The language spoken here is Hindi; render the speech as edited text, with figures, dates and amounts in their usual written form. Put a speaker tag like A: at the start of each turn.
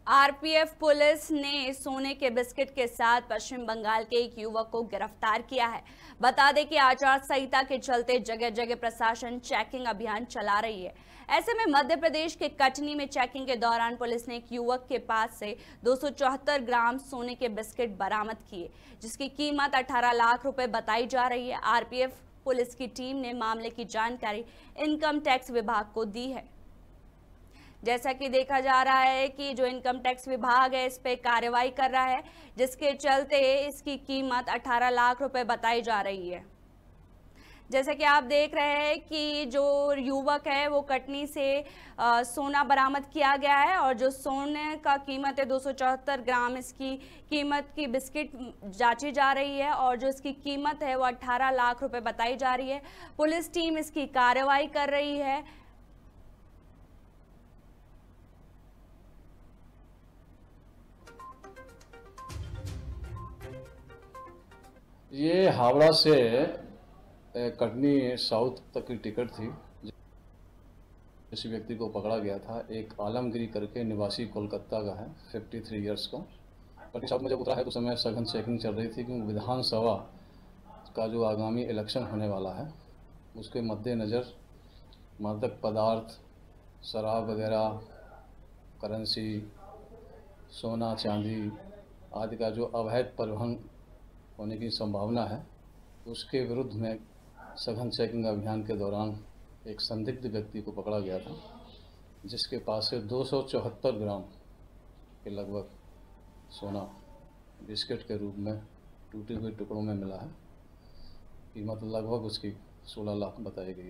A: आरपीएफ पुलिस ने सोने के बिस्किट के साथ पश्चिम बंगाल के एक युवक को गिरफ्तार किया है। बता दें कि आचार संहिता के चलते जगह जगह प्रशासन चेकिंग अभियान चला रही है। ऐसे में मध्य प्रदेश के कटनी में चेकिंग के दौरान पुलिस ने एक युवक के पास से 274 ग्राम सोने के बिस्किट बरामद किए, जिसकी कीमत 18 लाख रुपए बताई जा रही है। आरपीएफ पुलिस की टीम ने मामले की जानकारी इनकम टैक्स विभाग को दी है। जैसा कि देखा जा रहा है कि जो इनकम टैक्स विभाग है इस पे कार्रवाई कर रहा है, जिसके चलते इसकी कीमत 18 लाख रुपए बताई जा रही है। जैसा कि आप देख रहे हैं कि जो युवक है वो कटनी से सोना बरामद किया गया है और जो सोने का कीमत है 274 ग्राम, इसकी कीमत की बिस्किट जांची जा रही है और जो इसकी कीमत है वो 18 लाख रुपए बताई जा रही है। पुलिस टीम इसकी कार्रवाई कर रही है।
B: ये हावड़ा से कटनी साउथ तक की टिकट थी। जिस व्यक्ति को पकड़ा गया था, एक आलमगिरी करके निवासी कोलकाता का है, 53 ईयर्स का। कटनी साउथ में जब उतरा है तो समय सघन चेकिंग चल रही थी, क्योंकि विधानसभा का जो आगामी इलेक्शन होने वाला है उसके मद्देनज़र मादक पदार्थ, शराब वगैरह, करेंसी, सोना चांदी आदि का जो अवैध परिवहन होने की संभावना है, उसके विरुद्ध में सघन चेकिंग अभियान के दौरान एक संदिग्ध व्यक्ति को पकड़ा गया था, जिसके पास से 274 ग्राम के लगभग सोना बिस्किट के रूप में टूटे हुए टुकड़ों में मिला है। कीमत लगभग उसकी 16 लाख बताई गई है।